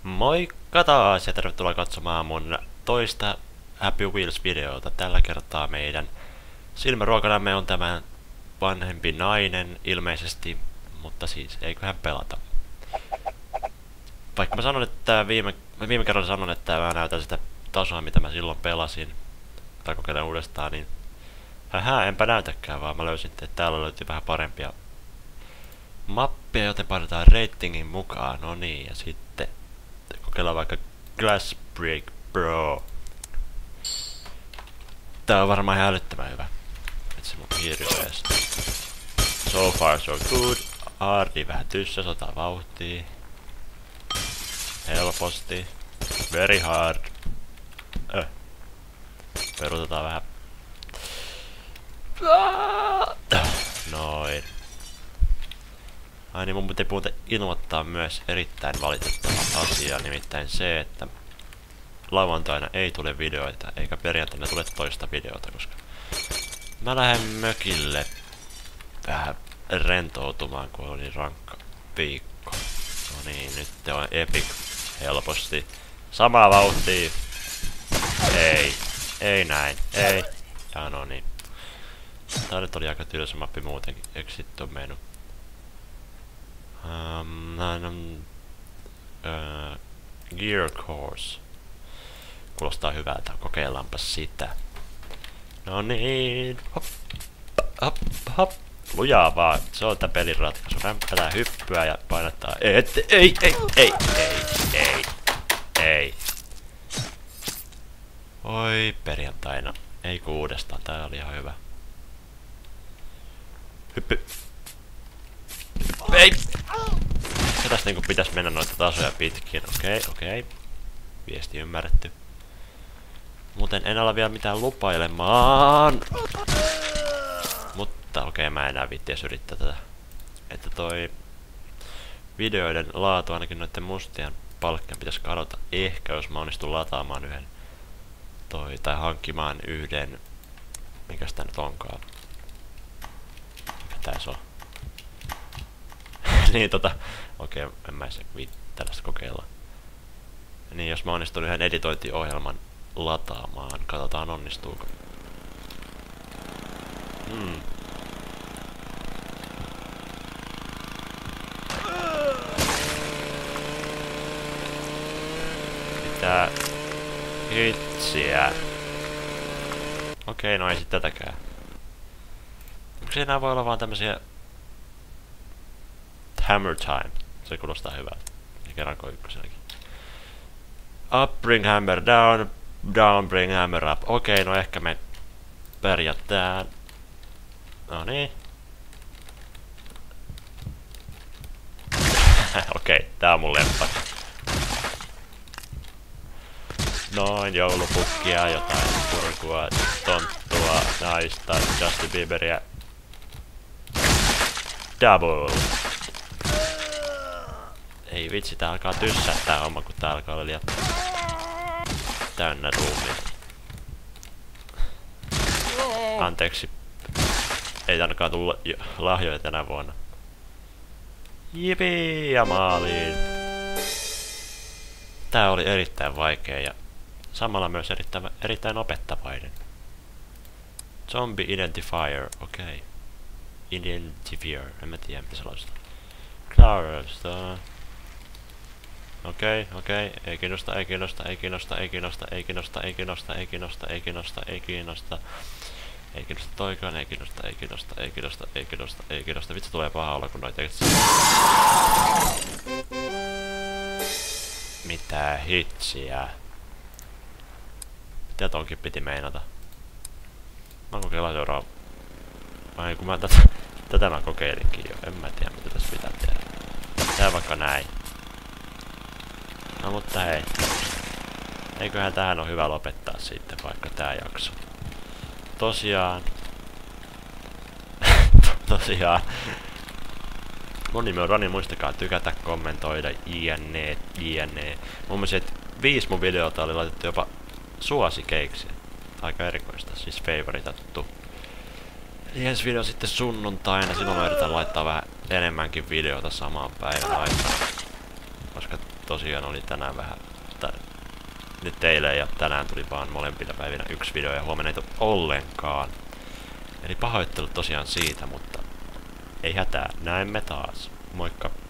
Moikka taas ja tervetuloa katsomaan mun toista Happy Wheels-videota. Tällä kertaa meidän silmäruokanamme on tämä vanhempi nainen ilmeisesti, mutta siis eiköhän pelata. Vaikka mä sanon, että viime kerralla sanon, että mä näytän sitä tasoa, mitä mä silloin pelasin, tai kokeilen uudestaan, niin enpä näytäkään, vaan mä löysin, että täällä löytyy vähän parempia mappia, joten painetaan ratingin mukaan. No niin, ja sitten kokeillaan vaikka Glass Break Pro. Tää on varmaan ihan älyttömän hyvä. Etsi mun hirveästi. So far so good. Hardi vähän tyssä, otetaan vauhtia. Helposti. Very hard. Perutetaan vähän. Noin. Ai niin, mun pitää muuten ilmoittaa myös erittäin valitettava asia, nimittäin se, että lauantaina ei tule videoita, eikä perjantaina tule toista videota, koska mä lähden mökille vähän rentoutumaan, kun oli rankka viikko. No niin, nyt on epic helposti. Samaa vauhtia. Ei näin, ei. Ja no niin. Tää nyt oli aika tylsä mappi muutenkin, eikö sit on mennyt? Gear Course. Kuulostaa hyvältä, kokeillaanpa sitä. No niin, hop, hop, hop. Lujaa vaan, se on tää pelin ratkaisu. Rämppätään hyppyä ja painattaa. Ei. Oi perjantaina. Ei kun uudestaan, tää oli ihan hyvä. Hyppy. Ei! Ja tästä niinku pitäis mennä noita tasoja pitkin. Okei. Viesti ymmärretty. Muuten en ala vielä mitään lupailemaan. Mutta okei, mä enää viitties yrittää tätä. Että toi videoiden laatu ainakin noitten mustien palkkien pitäis kadota. Ehkä jos mä onnistun lataamaan yhden tai hankkimaan yhden. Mikäs tää nyt onkaan? Mikä tää se on? Niin okei, en mä se tällaista kokeilla. Niin jos mä onnistun yhden editointiohjelman lataamaan, katsotaan onnistuuko. Mitä hitsiä. Okei, no ei sit tätäkään. Miksi enää voi olla vaan tämmösiä Hammer Time. Se kuulostaa hyvältä. Ja kerranko ykkösenäkin. Up, bring hammer down. Down, bring hammer up. Okei, no ehkä me pärjätään. No niin. Okei, tää on mun lemppari. Noin, joulupukkia, jotain purkua, tonttua, naista, Justin Bieberia. Double. Ei vitsi, tää alkaa tyssää tää homma, kun tää alkaa olla liian täynnä ruumia. Anteeksi. Ei ainakaan tulla lahjoja tänä vuonna. Jipii ja maaliin. Tää oli erittäin vaikea ja samalla myös erittäin opettavainen. Zombie Identifier, okei. Identifier, en mä tiedä mitä se lausuu. Clarista. Okei, ei kiinnosta. Ei kiinnosta toikaan, ei kiinnosta. Vitsi tulee paha olla kun noita tekee. Mitä hitsiä? Mitä tonkin piti meinata? Mä kokeillaan seuraava. Ai kun mä tätä mä kokeilinkin jo. En mä tiedä mitä tässä pitää tehdä. Tää vaikka näin. No mutta hei. Eiköhän tähän on hyvä lopettaa sitten vaikka tää jakso. Tosiaan. Mun nimi on Roni, muistakaa tykätä, kommentoida, jne. Mun mielestä 5 mun videota oli laitettu jopa suosikeiksi. Aika erikoista, siis favoritattu. Eli ensi video sitten sunnuntaina, silloin mä yritän laittaa vähän enemmänkin videota samaan päivän aikana. Koska tosiaan oli tänään vähän... Nyt eilen ja tänään tuli vaan molempina päivinä yksi video ja huomenna ei tule ollenkaan. Eli pahoittelut tosiaan siitä, mutta ei hätää, näemme taas. Moikka!